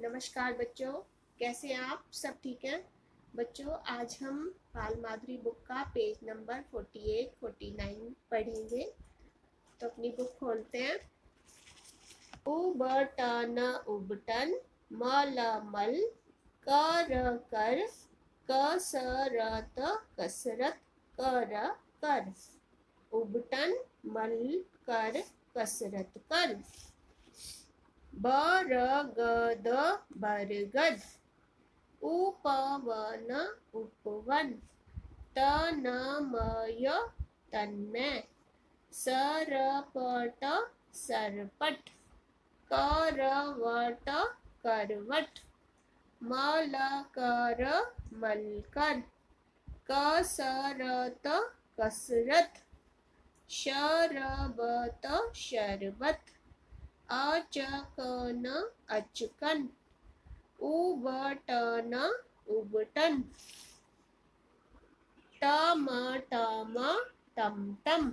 नमस्कार बच्चों, कैसे हैं आप? सब ठीक हैं बच्चों? आज हम बाल माधुरी बुक का पेज नंबर 48, 49 पढ़ेंगे। तो अपनी बुक खोलते हैं। उबटन उबटन, मलमल, कर, कसरत कसरत, कर। उबटन मल कर कसरत कर। बरगद बरगद, उपवन उपवन, तन्मय तन्मय, सरपट सरपट, करवट करवट, मलकर मलकर, कसरत कसरत, शरबत शरबत, अचकन अचकन, उबटन उबटन, टमटम टमटम,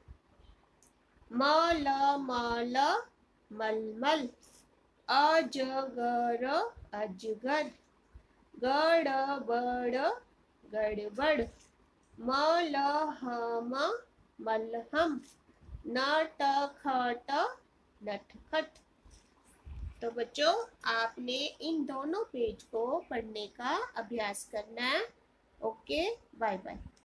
मलमल मलमल, अजगर अजगर, गड़बड़ गड़बड़, मलहम मलहम, नटखट नटखट। तो बच्चों, आपने इन दोनों पेज को पढ़ने का अभ्यास करना है। Okay, bye bye.